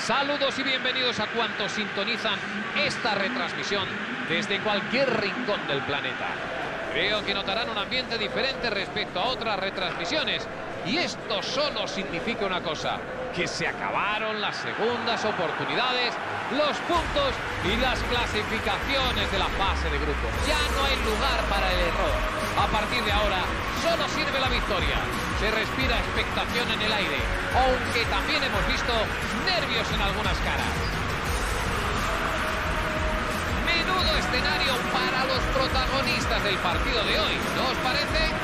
Saludos y bienvenidos a cuantos sintonizan esta retransmisión desde cualquier rincón del planeta. Creo que notarán un ambiente diferente respecto a otras retransmisiones. Y esto solo significa una cosa, que se acabaron las segundas oportunidades, los puntos y las clasificaciones de la fase de grupos. Ya no hay lugar para el error. A partir de ahora, solo sirve la victoria. Se respira expectación en el aire, aunque también hemos visto nervios en algunas caras. Menudo escenario para los protagonistas del partido de hoy, ¿no os parece?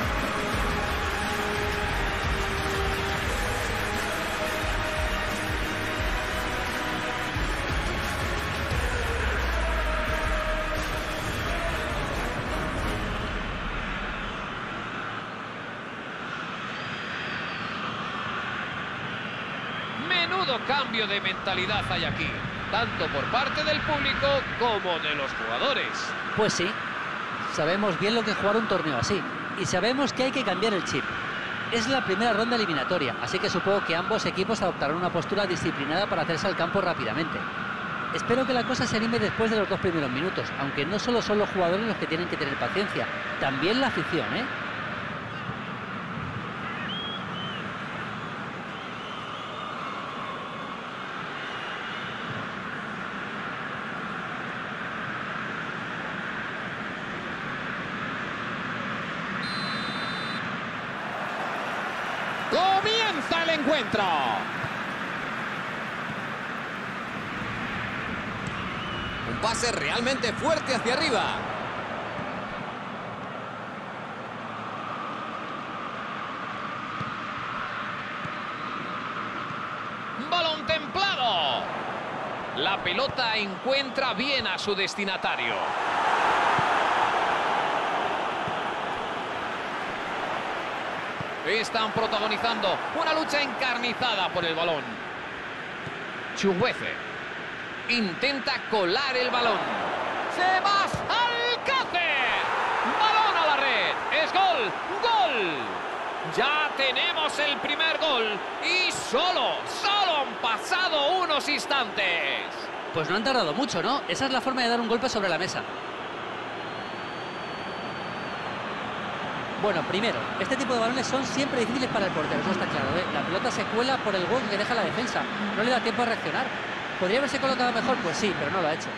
Menudo cambio de mentalidad hay aquí, tanto por parte del público como de los jugadores. Pues sí, sabemos bien lo que es jugar un torneo así y sabemos que hay que cambiar el chip. Es la primera ronda eliminatoria, así que supongo que ambos equipos adoptarán una postura disciplinada para hacerse al campo rápidamente. Espero que la cosa se anime después de los 2 primeros minutos, aunque no solo son los jugadores los que tienen que tener paciencia, también la afición, ¿eh? ¡Comienza el encuentro! Un pase realmente fuerte hacia arriba. ¡Balón templado! La pelota encuentra bien a su destinatario. Están protagonizando una lucha encarnizada por el balón. Chuguece intenta colar el balón. ¡Sebas Alcácer! ¡Balón a la red! ¡Es gol! ¡Gol! Ya tenemos el primer gol. Y solo han pasado unos instantes. Pues no han tardado mucho, ¿no? Esa es la forma de dar un golpe sobre la mesa. Bueno, primero, este tipo de balones son siempre difíciles para el portero, eso está claro, ¿eh? La pelota se cuela por el gol que deja la defensa, no le da tiempo a reaccionar. ¿Podría haberse colocado mejor? Pues sí, pero no lo ha hecho.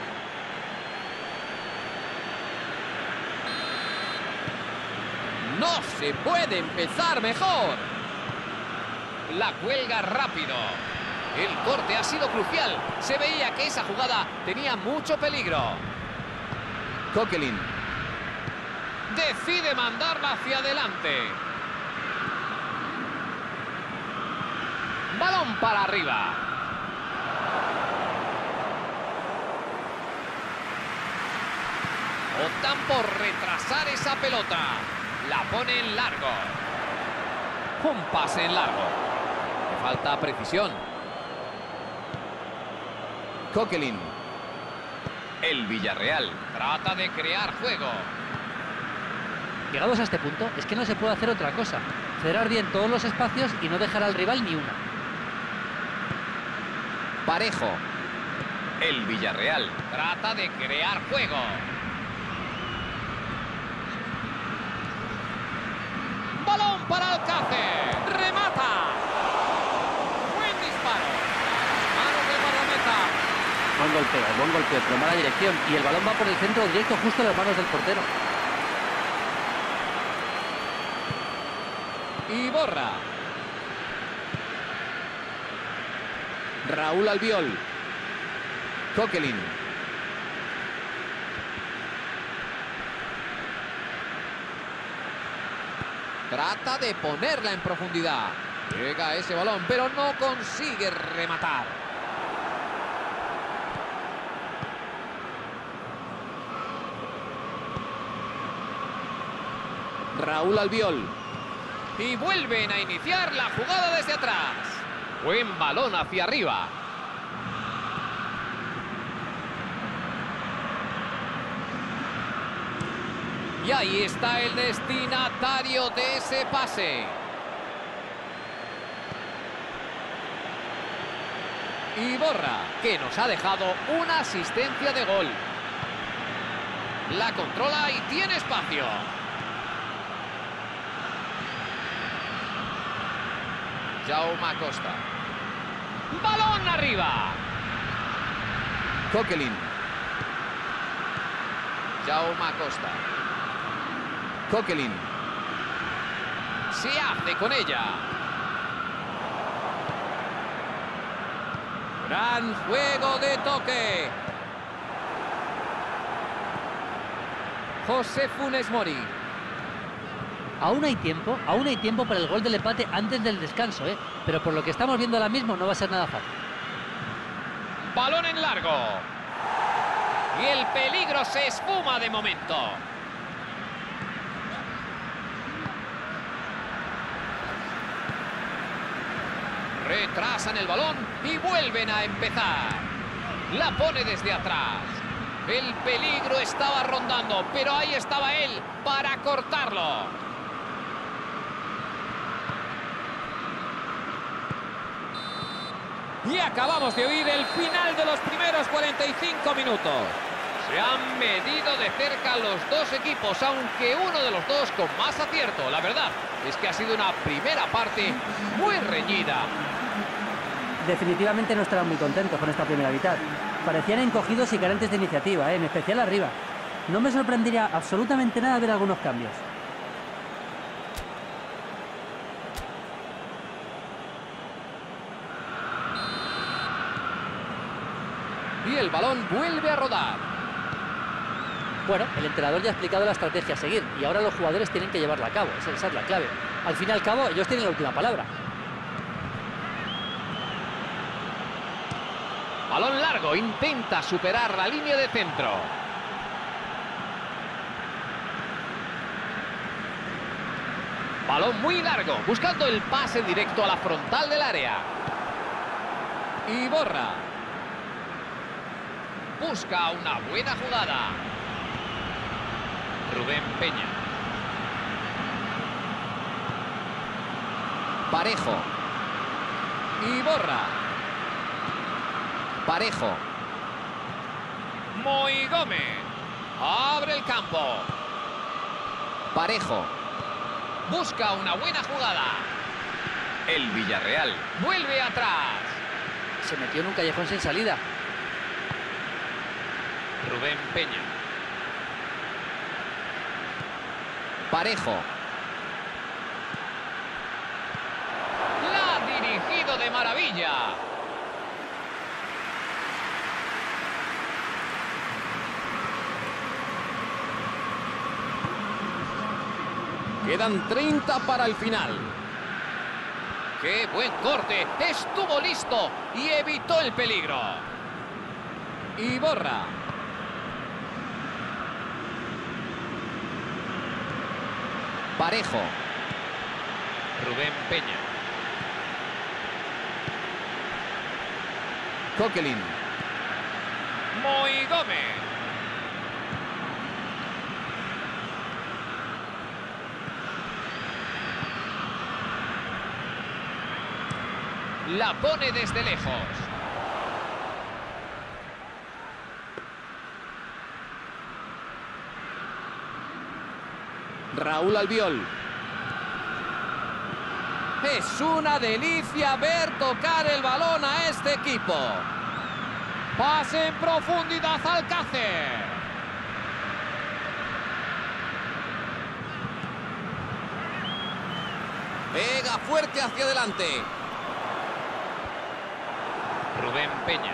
No se puede empezar mejor. La cuelga rápido. El corte ha sido crucial. Se veía que esa jugada tenía mucho peligro. Coquelin. Decide mandarla hacia adelante. Balón para arriba. Optan por retrasar esa pelota. La pone en largo. Un pase en largo. Le falta precisión. Coquelin. El Villarreal trata de crear juego. Llegados a este punto, es que no se puede hacer otra cosa. Cerrar bien todos los espacios y no dejar al rival ni una. Parejo. El Villarreal trata de crear juego. Balón para Alcácer. Remata. Buen disparo. Manos de guardameta. Buen golpeo, pero mala dirección. Y el balón va por el centro directo justo a las manos del portero. Y borra. Raúl Albiol. Coquelin. Trata de ponerla en profundidad. Llega ese balón, pero no consigue rematar. Raúl Albiol. Y vuelven a iniciar la jugada desde atrás. Buen balón hacia arriba. Y ahí está el destinatario de ese pase. Iborra, que nos ha dejado una asistencia de gol. La controla y tiene espacio. Jaume Costa. ¡Balón arriba! Coquelin. Jaume Costa. Coquelin. Se hace con ella. Gran juego de toque. José Funes Mori. Aún hay tiempo para el gol del empate antes del descanso, ¿eh? Pero por lo que estamos viendo ahora mismo no va a ser nada fácil. Balón en largo. Y el peligro se esfuma de momento. Retrasan el balón y vuelven a empezar. La pone desde atrás. El peligro estaba rondando, pero ahí estaba él para cortarlo. Y acabamos de oír el final de los primeros 45 minutos. Se han medido de cerca los dos equipos, aunque uno de los dos con más acierto. La verdad es que ha sido una primera parte muy reñida. Definitivamente no estaban muy contentos con esta primera mitad. Parecían encogidos y carentes de iniciativa, en especial arriba. No me sorprendería absolutamente nada ver algunos cambios. Y el balón vuelve a rodar. Bueno, el entrenador ya ha explicado la estrategia a seguir y ahora los jugadores tienen que llevarla a cabo. Esa es la clave. Al fin y al cabo, ellos tienen la última palabra. Balón largo, intenta superar la línea de centro. Balón muy largo, buscando el pase directo a la frontal del área. Iborra. Busca una buena jugada. Rubén Peña. Parejo. Iborra. Parejo. Moi Gómez. Abre el campo. Parejo. Busca una buena jugada. El Villarreal vuelve atrás. Se metió en un callejón sin salida. Rubén Peña. Parejo. La ha dirigido de maravilla. Quedan 30 para el final. ¡Qué buen corte! Estuvo listo y evitó el peligro. Iborra. Parejo. Rubén Peña. Coquelin. Moi Gómez. La pone desde lejos. Raúl Albiol. Es una delicia ver tocar el balón a este equipo. Pase en profundidad Alcácer. Pega fuerte hacia adelante. Rubén Peña.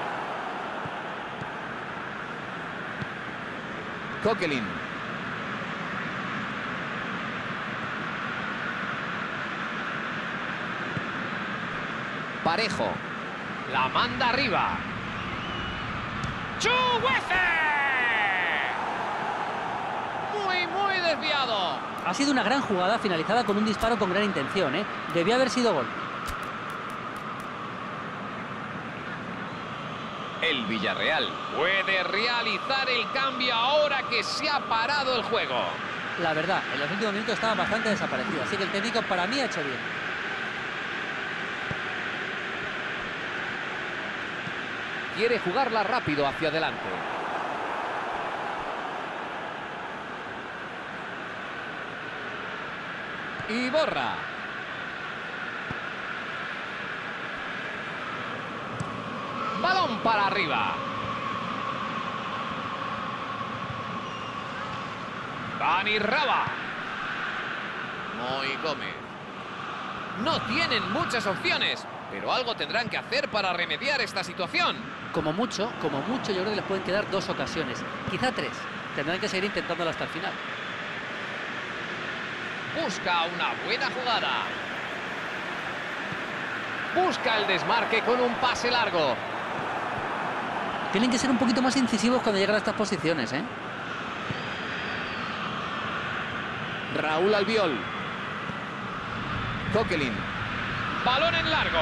Coquelin. Parejo. La manda arriba. ¡Chuguece! Muy desviado. Ha sido una gran jugada finalizada con un disparo con gran intención, ¿eh? Debió haber sido gol. El Villarreal puede realizar el cambio ahora que se ha parado el juego. La verdad, en los últimos minutos estaba bastante desaparecido, así que el técnico para mí ha hecho bien. quiere jugarla rápido hacia adelante. Y borra. Balón para arriba. Dani Raba. Moy Gómez. No tienen muchas opciones, pero algo tendrán que hacer para remediar esta situación. Como mucho, yo creo que les pueden quedar 2 ocasiones, quizá 3. Tendrán que seguir intentándolo hasta el final. Busca una buena jugada. Busca el desmarque con un pase largo. Tienen que ser un poquito más incisivos cuando llegan a estas posiciones, ¿eh? Raúl Albiol. Coquelin. Balón en largo.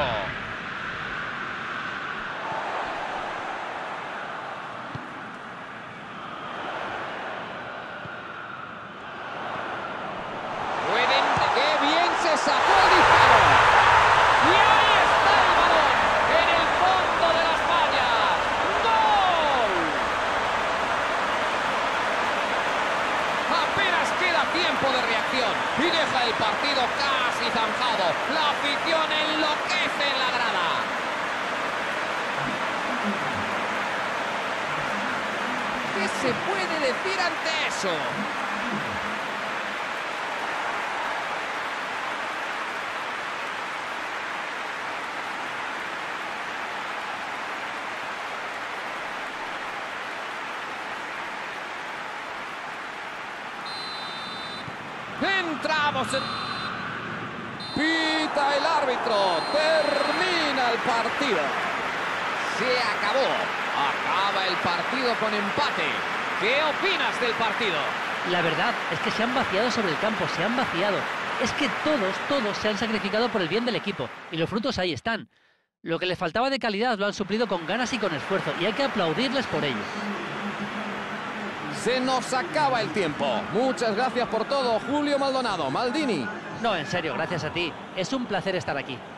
¡Qué bien se sacó el disparo! Y ahí está el balón, en el fondo de las vallas. ¡Gol! Apenas queda tiempo de reacción y deja el partido casi zanjado. La afición enloquece en la grada. ¿Qué se puede decir ante eso? Entramos en... Pita el árbitro. Termina el partido. Se acabó. Acaba el partido con empate. ¿Qué opinas del partido? La verdad es que se han vaciado sobre el campo, se han vaciado. Es que todos se han sacrificado por el bien del equipo. Y los frutos ahí están. Lo que les faltaba de calidad lo han suplido con ganas y con esfuerzo. Y hay que aplaudirles por ello. Se nos acaba el tiempo. Muchas gracias por todo, Julio Maldonado. Maldini. No, en serio, gracias a ti. Es un placer estar aquí.